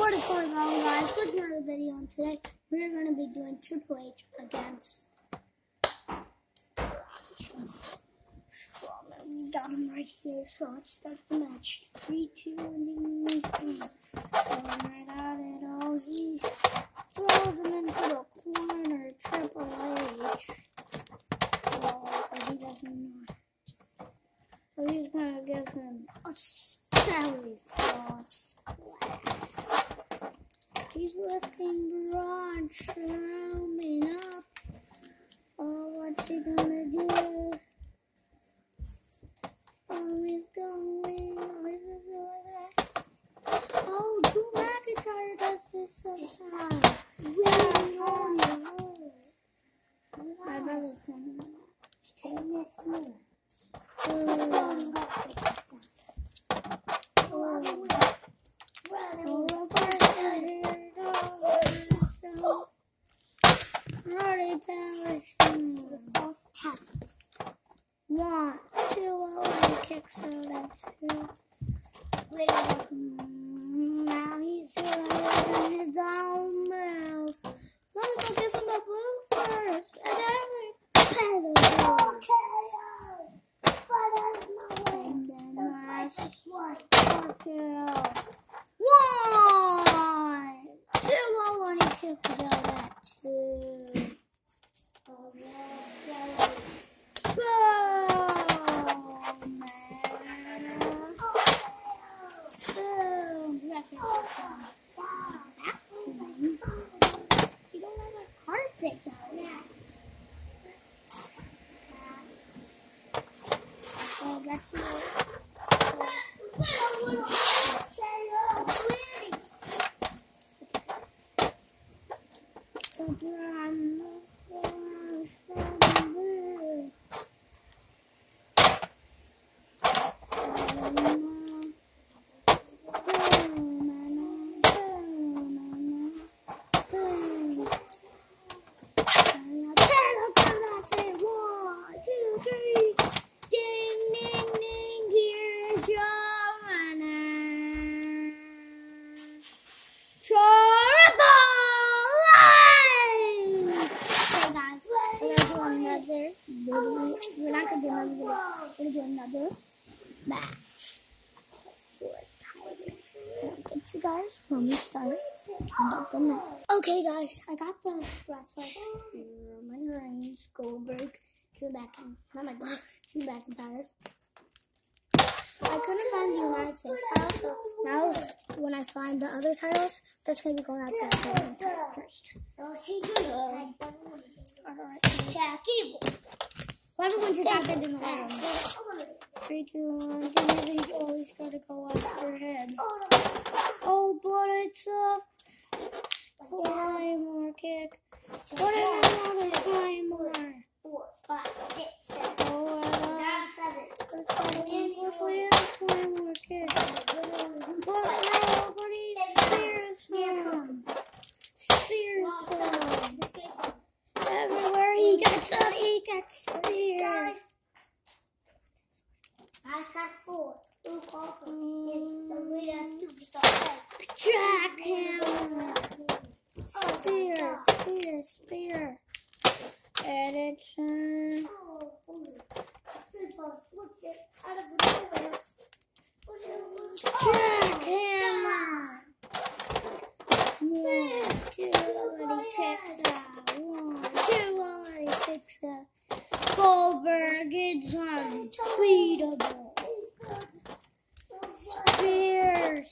What is going on, guys? With another video, and today we're going to be doing Triple H against Braun Stroman. We got him right here, so let's start the match. 3, 2, 1, 3. Going right at it. Oh, he throws him into the corner. Triple H. Oh, but he doesn't know. So he's going to give him a belly flop splash. He's lifting Braun Stroman up. Oh, what's he gonna do? Oh, he's going. Oh, he's gonna do that. Oh, Drew McIntyre does this sometimes. Really on the road. My brother's coming. He's taking this move. One, two, he kicks out at 2. Now he's in his own mouth. Let me go give him a blue first. And then we and then nice kill. 1, 2, he kicks out at 2. You don't have a carpet though. Okay, got you. We're not going to do another video. We're going to do another match. Thank you guys when we start the match. Okay, guys, I got the wrestler Roman Reigns, Goldberg, Drew McIntyre. I couldn't find the United States title, so now when I find the other titles, that's going to be going out there first. Alright. Everyone's just out there doing the whole 3, 2, 1. You always gotta go after him. Oh, but it's a Claymore kick. What is another Claymore? 4, 5, 6, 7. Oh, Claymore kick. But nobody spears him. Everywhere he gets speared. I got 4. Jackhammer. Spear. And it's jackhammer. 1, 2, already kicks out. 1, 2, already kicks out. Goldberg is unbeatable. Spear.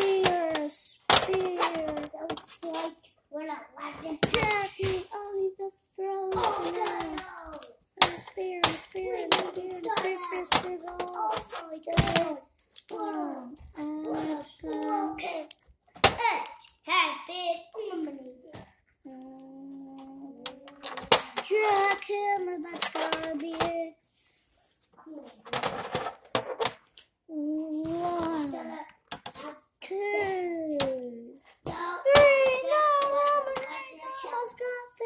That was like when I landed. Jackie, oh, he just throws it. Spear. Oh, he just goes. Jackhammer, that's gotta be it. 1, 2, 3. No, Roman Reigns almost got